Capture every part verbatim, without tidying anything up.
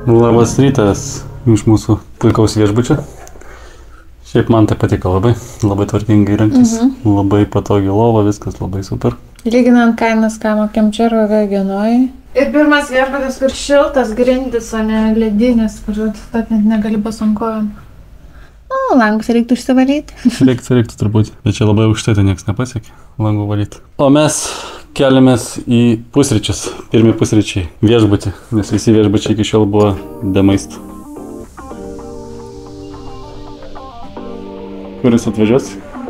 Labas rytas iš mūsų puikaus viešbučio. Šiaip man tai patiko labai, labai tvarkingai rengtis, mhm. labai patogi lova, viskas labai super. Lyginant kainas, ką mokėm čia ir Vienoj. Ir pirmas viešbutis, kur šiltas grindis, o ne ledinės, kur tad net negali basonkojom. O, langus reiktų išsivalyti. Reiktų, reiktų turbūt, bet čia labai aukštai tai nieks nepasiekė, langų valyti. O mes keliamės į pusryčius, pirmi pusryčiai viešbutį, nes visi viešbučiai iki šiol buvo be maisto. Kuris atvažiuos?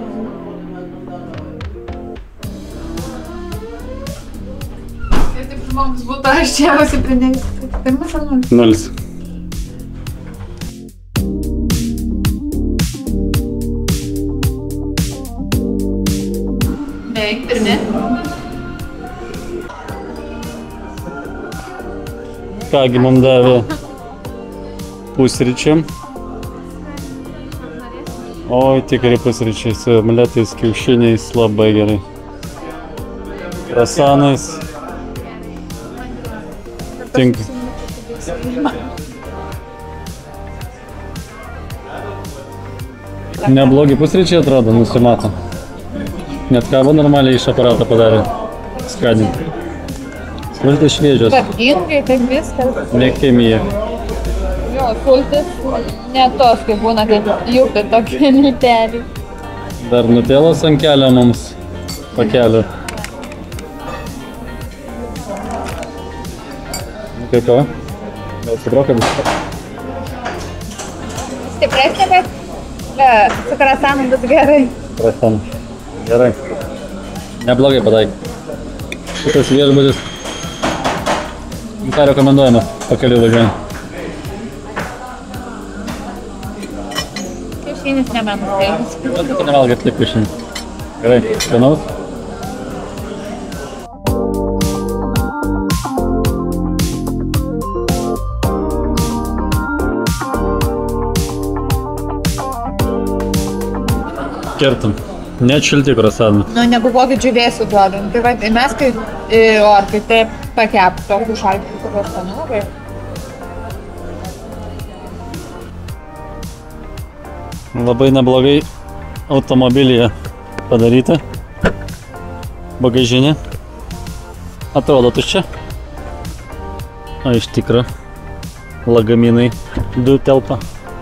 Ir taip žmogus būtų aiščiausiai pridėti. Pirmas ar nulis? Nulis. Beveik pirmi. Kągi mums davė pusryčiam. Oi, tikrai pusryčiai su omletais, kiaušiniais, labai gerai. Krasanais. Tinka. Neblogi pusryčiai atrodo, nusimato. Net kavą normaliai iš aparato padarė. Skadinti. Sultis šviežios. Tvarkingai, taip viskas. Ne chemija. Jo, sultis ne tos, kaip būna, kaip jupė tokie milteliai. Dar nutelos ant kelio mums pakelio. Kaip kava? Gal stiproka bus? Stipresnė, bet su krasanu bus gerai. Krasanu. Gerai. Neblogai pataikė. Šitas viešbutis. Ką rekomenduojame pakeliui važiuojant? Kiaušinis nemenus. Bet tu nevalgai atlik kiaušinį. Gerai, skanaus. Kertam. Net šilti krasanai. Nu, negu kokį džiuvėsių duodam. Tai va, mes kai orkai taip pakep, tokių šaltų krasanų. Labai neblogai automobilyje padaryta. Bagažinė. Atrodo tuščia. O iš tikro lagaminai du telpa.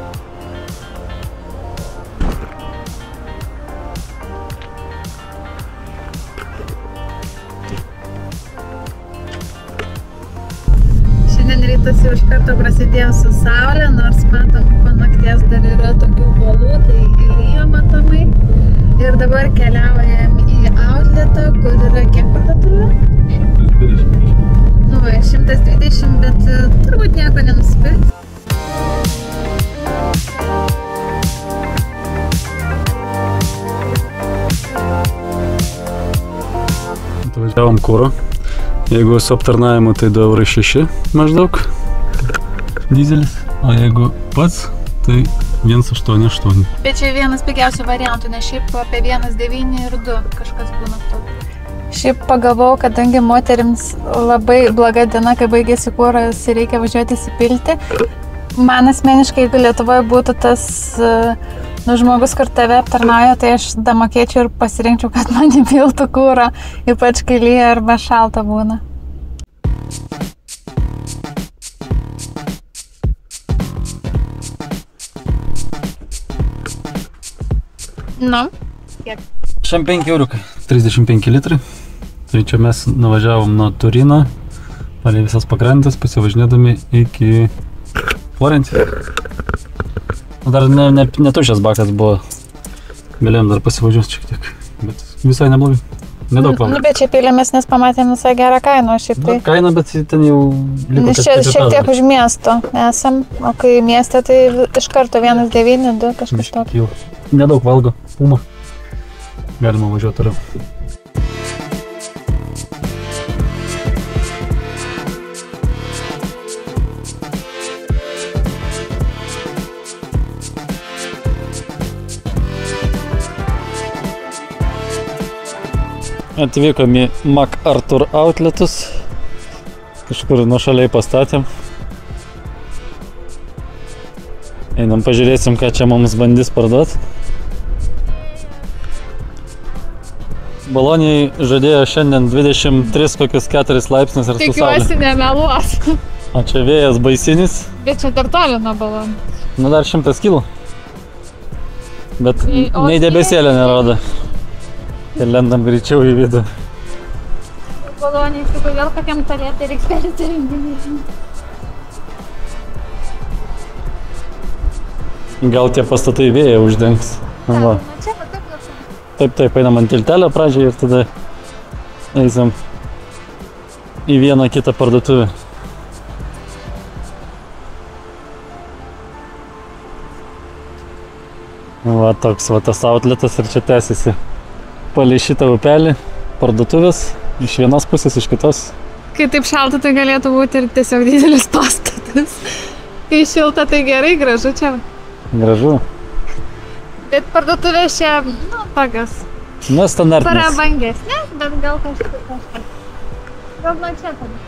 Šiandien rytas jau iš karto prasidėjo su saulė, nors matom, po nakties dar yra tokių uolų, tai lyja matomai. Ir dabar keliaujam į outletą, kur yra kiek parduotuvių? šimtas dvidešimt. Nu, va, šimtas dvidešimt, bet turbūt nieko nenusipirks. Atvažiavom kuro. Jeigu su aptarnavimu, tai du eurai šeši maždaug dizelis, o jeigu pats, tai vienas aštuoni aštuoni. Bet čia vienas pigiausių variantų, nes šiaip apie vienas devyni ir du kažkas būna tokio. Šiaip pagalvojau, kadangi moterims labai bloga diena, kai baigėsi kuras ir reikia važiuoti įsipilti. Man asmeniškai, jeigu Lietuvoje būtų tas nu, žmogus, kur tave aptarnauja, tai aš damokėčiau ir pasirinkčiau, kad man įpiltų kūro, ypač kai lyja arba šalta būna. Nu, kiek? Šiam penki euriukai, trisdešimt penki litrai. Tai čia mes nuvažiavom nuo Turino, palei visas pakrantės, pasivažinėdami iki Florencijos. Dar ne, ne, netušęs bakas buvo, galėjom dar pasivažiuoti šiek tiek, bet visai neblogai, nedaug valgų. Nu, bet čia pylėmės, nes pamatėm visai gerą kainą, o šiaip tai... Na, kaina, bet ten jau liko čia šiek tiek už miesto esam, o kai mieste tai iš karto vienas devyni du kažkas tokio. Nedaug valgo, puma, galima važiuoti toliau. Atvykom į MacArthur outletus, kažkur nuošaliai pastatėm. Einam pažiūrėsim, ką čia mums bandys parduoti. Bolonijai žadėjo šiandien dvidešimt tris kokius keturis laipsnius ir su saulė. Tikiuosi nemeluos. O čia vėjas baisinis. Bet čia dar toli nuo balonų. Nu dar šimtas kilų. Bet O nei debesėlio nerodo. Ir lendam greičiau į vidų. Baloniai, su kodėl kokiam palėtė reiks perėti renginį. Gal tie pastatai vėją uždengs. Va. Čia pataip klausom. Taip, taip, einam ant tiltelio pradžiai ir tada eisim į vieną kitą parduotuvę. Va toks va tas outletas ir čia tęsiasi palei šitą upelį parduotuvės iš vienos pusės, iš kitos. Kai taip šalta, tai galėtų būti ir tiesiog didelis pastatas. Kai šilta, tai gerai, gražu čia. Gražu. Bet parduotuvės čia, nu, tokios. Nu, standartinės. Prabangesnės, bet gal kažkas kažkas. Gal nuo čia tada.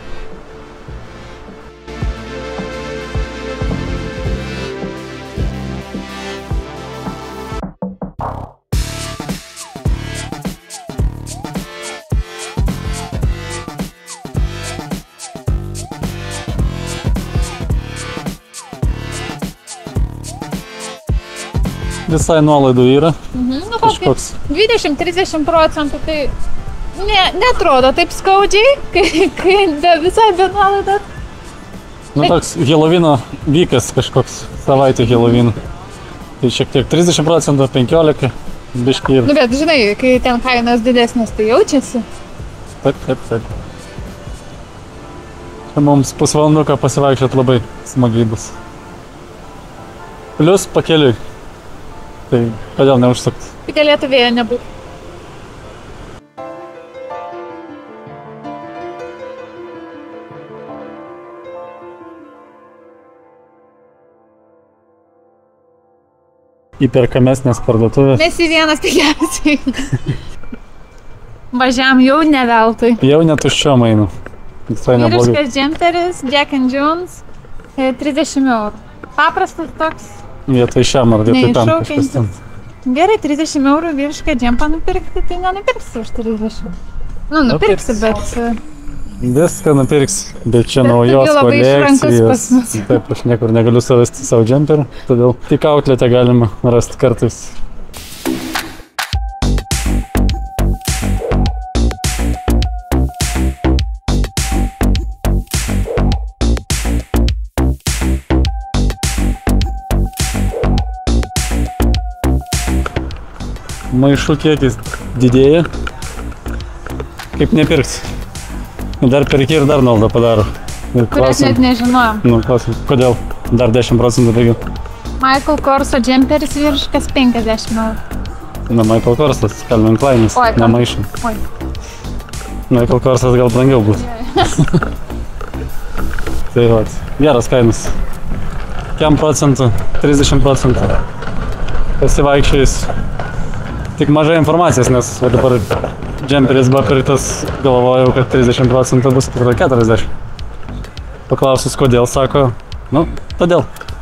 Visai nuolaidų yra. Mhm, nu, Kažkoks. dvidešimt trisdešimt procentų, tai ne, netrodo taip skaudžiai, kai, kai be, visai be nuolaidos. Nu toks Helovino vykas kažkoks, savaitė Helovino. Tai šiek tiek trisdešimt procentų, penkiolika, biškai ir. Nu, bet žinai, kai ten kainos didesnės, tai jaučiasi. Taip, taip, taip. Čia mums pusvalanduką pasivaikščiot labai smagiai bus. Plius pakeliui. Tai kodėl neužsukti? Tai galėtų vėjo nebūti. Įperkamesnės parduotuvės. Mes į vienas pigiausiai. Važiam jau ne veltui. Jau netuščiom einu. Visai neblogai. Vyriškas džemperis, Jack and Jones, trisdešimt eurų. Paprastas toks. Vietoj šiam ar vietoj tam kažkas ten. Gerai, trisdešimt eurų vyrišką džempą nupirkti, tai nenupirksi už trisdešimt. Nu, nupirksi, bet... Viską nupirksi, bet čia Bet naujos tu labai išrankus pas kolekcijos. mus. Taip, aš niekur negaliu surasti savo džemperį, todėl tik outlete galima rasti kartais. Maišų kiekis didėja, kaip nepirks. Dar perki ir dar naudą padaro. Ir Kurias net nežinojom. Nu, klausim, kodėl dar dešimt procentų daugiau? Michael Korso džemperis vyriškas penkiasdešimt eurų. Na, Michael Korsas, Calvin Klainas, Oi, ne Calvin. maišai. Oi. Michael Korsas gal brangiau bus. Tai vat, geras kainas. Kiam procentų? trisdešimt procentų. Pasivaikščiais. Tik mažai informacijos, nes va dabar džemperis buvo pirktas, galvojau, kad trisdešimt procentų bus tikrai keturiasdešimt. Paklausus, kodėl, sako, nu, todėl.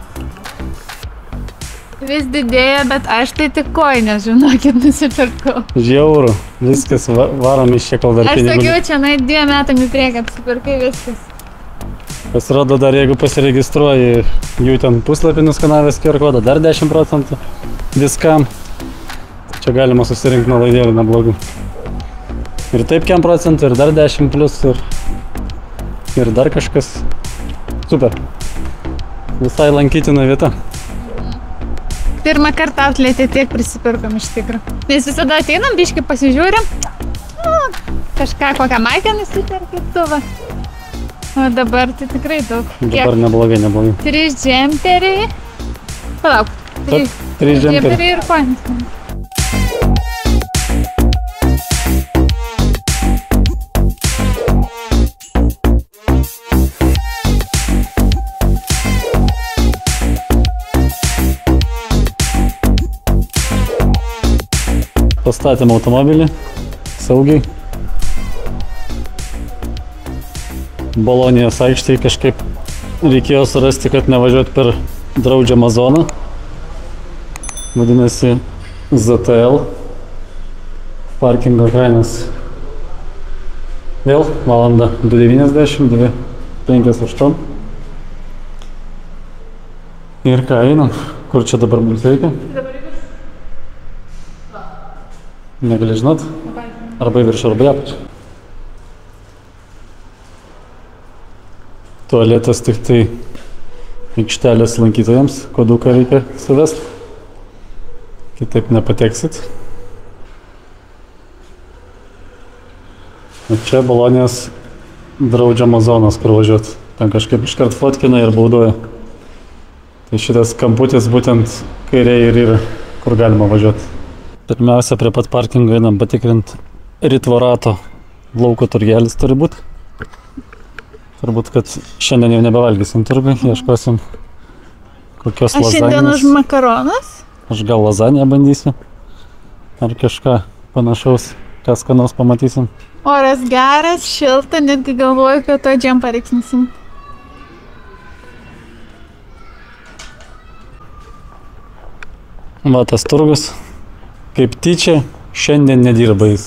Vis didėja, bet aš tai tik koinės, žinokit, nusipirkau. Žiauru, viskas, va, varom iš čia, kol dar Aš pinigų. sakiau, čia nai dviem metam į priekį apsipirkai viskas. Pasirodo, dar jeigu pasiregistruoji jų ten puslapį nuskanavęs Q R kodą, dar dešimt procentų viskam. Čia galima susirinkti nuolaidėlį neblogų. Ir taip kiam procentų, ir dar dešimt plus, ir, ir dar kažkas. Super. Visai lankytina vieta. Pirmą kartą outlete tiek prisipirkom iš tikrųjų. Nes visada ateinam, biškį pasižiūrim. Nu, kažką, kokią maikę nusipirkit tu va. O dabar tai tikrai daug. Dabar neblogai, neblogai. Trys džemperiai. Palauk. Taip, trys džemperiai. ir koinės. Pastatėm automobilį saugiai. Bolonijos aikštėje kažkaip reikėjo surasti, kad nevažiuot per draudžiamą zoną. vadinasi Z T L. Parkingo kainas vėl valanda du devyniasdešimt, du penkiasdešimt aštuoni. Ir ką, einam? Kur čia dabar mums reikia? Negali žinot? Arba į viršų, arba į apačią. Tualetas tik tai aikštelės lankytojams, koduką reikia suvest. Kitaip nepateksit. O čia Bolonijos draudžiamos zonos, kur važiuoti. Ten kažkaip iškart fotkina ir baudoja. Tai šitas kamputis būtent kairiai ir yra, kur galima važiuoti. Pirmiausia, prie pat parkingo einam patikrinti Ritvorato lauko turgelis turi būti. Turbūt, kad šiandien jau nebevalgysim turgui, ieškosim kokios lazanės. Aš šiandien už makaronas? Aš gal lazanę bandysiu. Ar kažką panašaus, ką skanaus pamatysim. Oras geras, šilta, netgi galvoju, kad to džempą reiks nusimti. Va, tas turgus, kaip tyčia, šiandien nedirba jis.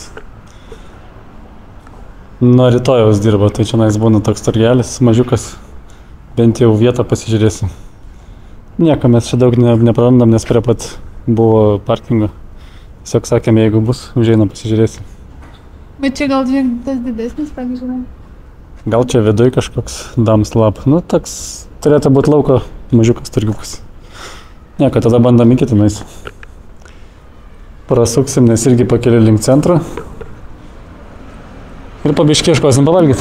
Nuo rytojaus dirba, tai čia nais būna toks turgelis, mažiukas, bent jau vietą pasižiūrėsim. Nieko mes čia daug ne, neprarandam, nes prie pat buvo parkingo. Tiesiog sakėm, jeigu bus, užeinam pasižiūrėsim. Bet čia gal tas didesnis, pavyzdžiui. Gal čia viduj kažkoks damslap. Nu, toks turėtų būti lauko mažiukas turgiukas. Nieko, tada bandam į kitą nais. Prasuksim, nes irgi pakeli link centro. Ir pabiškį ieškosim pavalgyti.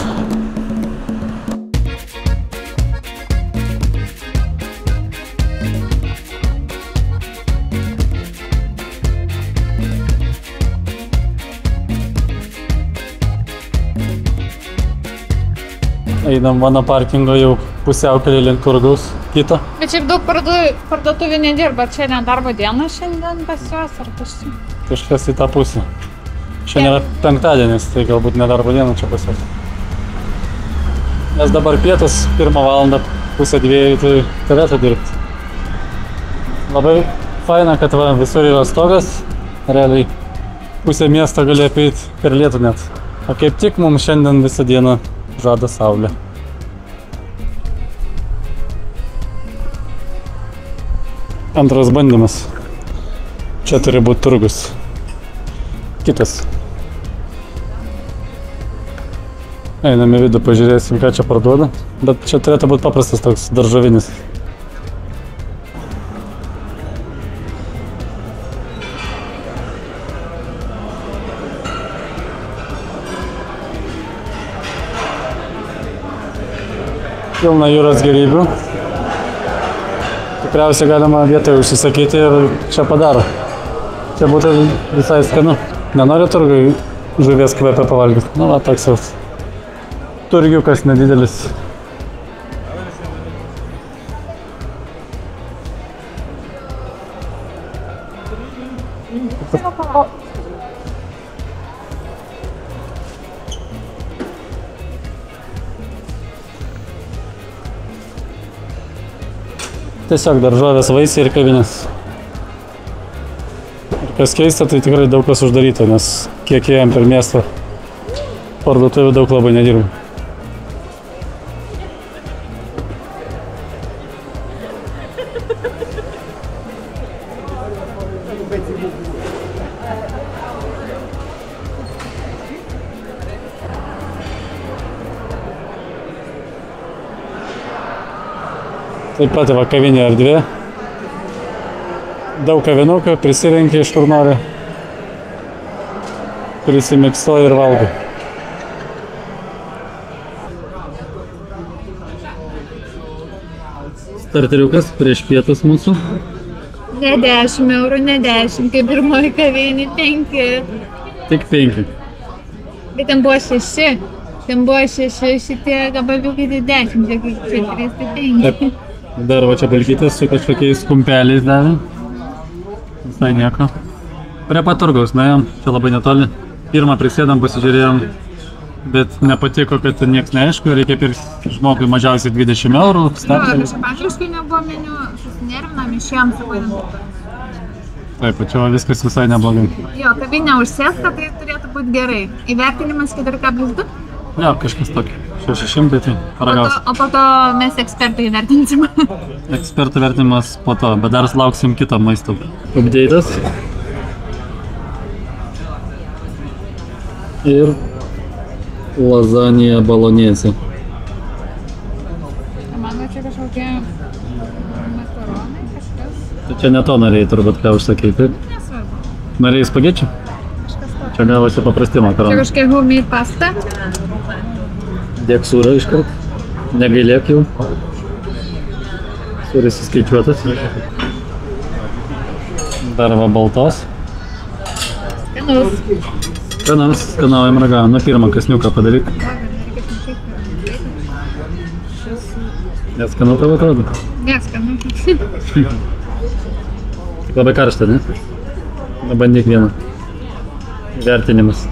Einam mano parkingo jau pusiaukelį link turgaus kito. Bet šiaip daug parduotuvių nedirba. Čia ne darbo diena šiandien pas juos ar kažkas? Kažkas į tą pusę. Šiandien yra penktadienis, tai galbūt ne darbo diena čia pas juos. Nes dabar pietus, pirmą valandą, pusę dviejų, tai turėtų dirbti. Labai faina, kad va, visur yra stogas. Realiai pusę miesto gali apeiti per lietų net. O kaip tik mums šiandien visą dieną žada saulė. Antras bandymas. Čia turi būti turgus. Kitas. Einam į vidų, pažiūrėsim, ką čia parduoda. Bet čia turėtų būti paprastas toks daržovinis. Pilna jūros gėrybių. Tikriausiai galima vietoje užsisakyti ir čia padaro. Čia būtų visai skanu. Nenori turgui žuvies kvepę pavalgyti? Nu, va, toks jau turgiukas nedidelis. Tiesiog daržovės, vaisiai ir kavinės. Ir kas keista, tai tikrai daug kas uždaryta, nes kiek ėjom per miestą, parduotuvių daug labai nedirba. Taip pat va kavinė erdvė. Daug kavinukų, prisirenki iš kur nori. Prisimiksuoji ir valgai. Starteriukas prieš pietus mūsų. Ne dešimt eurų, ne dešimt, kaip pirmoji kavinė, penki. Tik penki. Bet ten buvo šeši. Ten buvo šeši, šitie gabaliukai tai dešimt, čia kaip čia trys, tai penki. Dar va čia balkytas su kažkokiais kumpeliais davė. Visai nieko. Prie pat turgaus nuėjom, čia labai netoli. Pirmą prisėdam, pasižiūrėjom, bet nepatiko, kad nieks neaišku, reikia pirkti žmogui mažiausiai dvidešimt eurų. Jo, kažkaip angliškai nebuvo meniu, susinervinam, išėjom su vaidant. Taip, čia viskas visai neblogai. Jo, kavinė užsėsta, tai turėtų būti gerai. Įvertinimas keturi kablelis du? Ne, kažkas tokio. šeši šimtai, tai paragausiu. O po to mes ekspertai įvertinsim. Ekspertų vertinimas po to, bet dar lauksim kito maisto. Update'as. Ir lazanija balonėse. Mano čia kažkokie makaronai, kažkas. Tai čia ne to norėjai turbūt, ką užsakei, taip? Nesvarbu. Norėjai spagečių? Kažkas to. Čia gavosi paprasti Čia makaronai. kažkokia homemade pasta. Dėk sūrą iškart. Negailėk jau. Sūris įskaičiuotas. Dar va baltos. Skanus. Skanus, skanaujam ragaujam. Nu pirmą kasniuką padaryk. Neskanu tavo atrodo? Neskanu. Tik labai karšta, ne? Nu bandyk vieną. Vertinimas.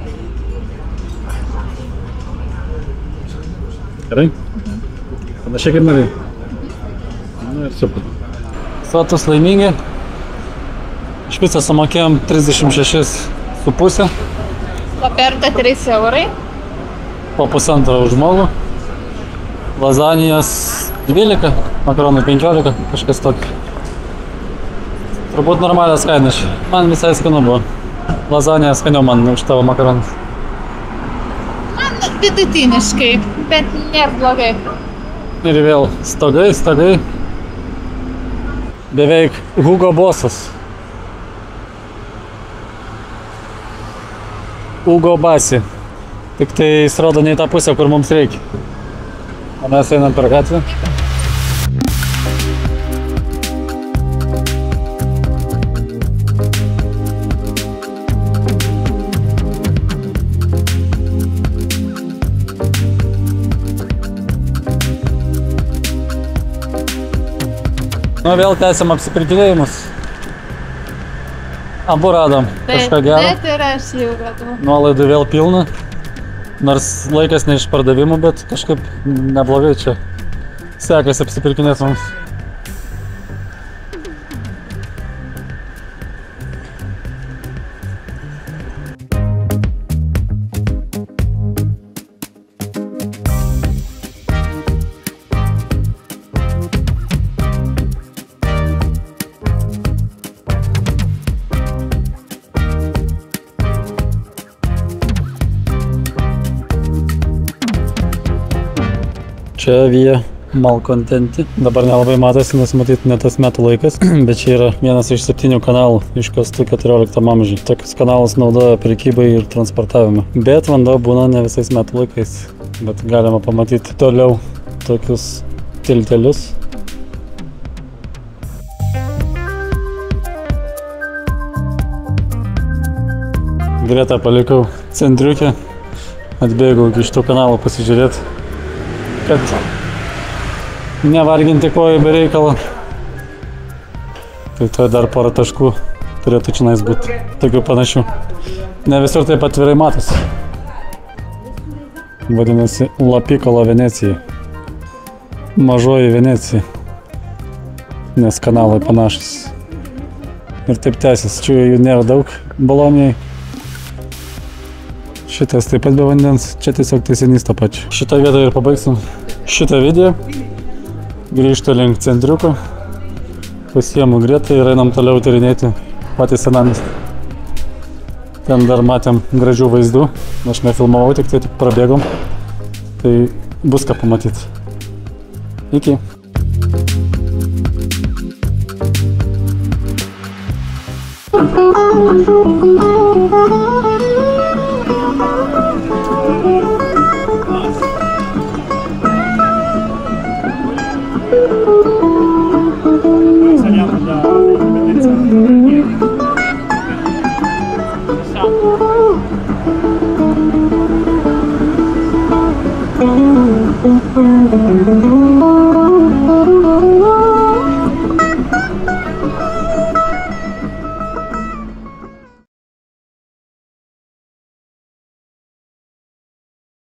Gerai? Panašiai kaip norėjai. Nu ir super. Sotus laimingi. Iš viso sumokėjom trisdešimt šešis su pusė. Koperta trys eurai. Po pusantro už žmogų. Lazanijos dvylika, makaronų penkiolika, kažkas tokio. Turbūt normalios kainos. Man visai skanu buvo. Lazanija skaniau man už tavo makaronus. Man vidutiniškai, bet nėra blogai. Ir vėl stogai, stogai. Beveik Hugo Bossas. Hugo Basi. Tik tai jis rodo ne į tą pusę, kur mums reikia. O mes einam per gatvę. Nu, vėl tęsiam apsipirkinėjimus. Abu radom kažką gero. Bet ir aš jau radau. Nuolaidų vėl pilna. Nors laikas ne iš pardavimų, bet kažkaip neblogai čia sekasi apsipirkinėti mums. Čia Via Malcontenti. Dabar nelabai matosi, nes matyt ne tas metų laikas, bet čia yra vienas iš septynių kanalų iškastų keturioliktam amžiui. Tokius kanalus naudoja prekybai ir transportavimui. Bet vanduo būna ne visais metų laikais. Bet galima pamatyti toliau tokius tiltelius. Greta palikau centriukę. Atbėgau iki šitų kanalų pasižiūrėti, kad nevarginti kojų be reikalo. Tai to dar porą taškų turėtų čionais būti tokių panašių. Ne visur taip atvirai matosi. Vadinasi La Piccola Venecija. Mažoji Venecija. Nes kanalai panašus. Ir taip tęsis. Čia jų nėra daug Bolonijai. Šitas taip pat be vandens, čia tiesiog teisinys tą pačią. Šitą vietą ir pabaigsim šitą video. Grįžtu link centriuko. Pasiemu Gretą ir einam toliau tyrinėti patį senamiestį. Ten dar matėm gražių vaizdų. Aš nefilmavau, tik tai tik prabėgom. Tai bus ką pamatyti. Iki. Thank you.